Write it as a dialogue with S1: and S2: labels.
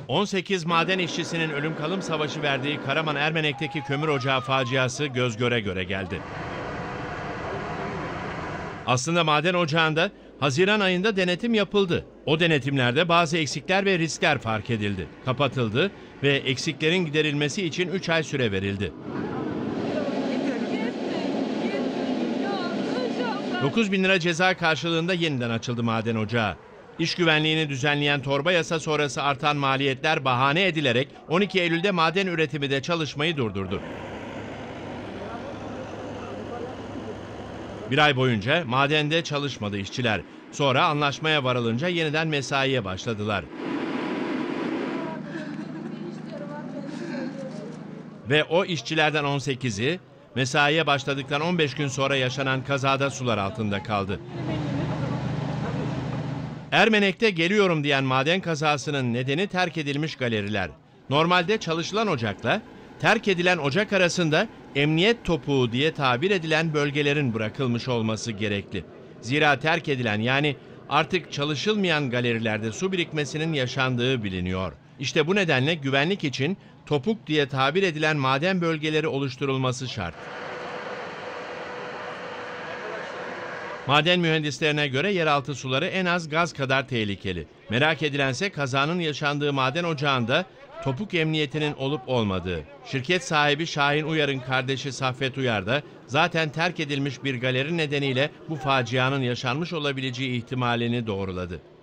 S1: 18 maden işçisinin ölüm kalım savaşı verdiği Karaman Ermenek'teki kömür ocağı faciası göz göre göre geldi. Aslında maden ocağında Haziran ayında denetim yapıldı. O denetimlerde bazı eksikler ve riskler fark edildi, kapatıldı ve eksiklerin giderilmesi için 3 ay süre verildi. 9.000 lira ceza karşılığında yeniden açıldı maden ocağı. İş güvenliğini düzenleyen torba yasa sonrası artan maliyetler bahane edilerek 12 Eylül'de maden üretimi de çalışmayı durdurdu. Bir ay boyunca madende çalışmadı işçiler. Sonra anlaşmaya varılınca yeniden mesaiye başladılar. Ve o işçilerden 18'i mesaiye başladıktan 15 gün sonra yaşanan kazada sular altında kaldı. Ermenek'te geliyorum diyen maden kazasının nedeni terk edilmiş galeriler. Normalde çalışılan ocakla terk edilen ocak arasında emniyet topuğu diye tabir edilen bölgelerin bırakılmış olması gerekli. Zira terk edilen, yani artık çalışılmayan galerilerde su birikmesinin yaşandığı biliniyor. İşte bu nedenle güvenlik için topuk diye tabir edilen maden bölgeleri oluşturulması şart. Maden mühendislerine göre yeraltı suları en az gaz kadar tehlikeli. Merak edilense kazanın yaşandığı maden ocağında topuk emniyetinin olup olmadığı. Şirket sahibi Şahin Uyar'ın kardeşi Saffet Uyar da zaten terk edilmiş bir galeri nedeniyle bu facianın yaşanmış olabileceği ihtimalini doğruladı.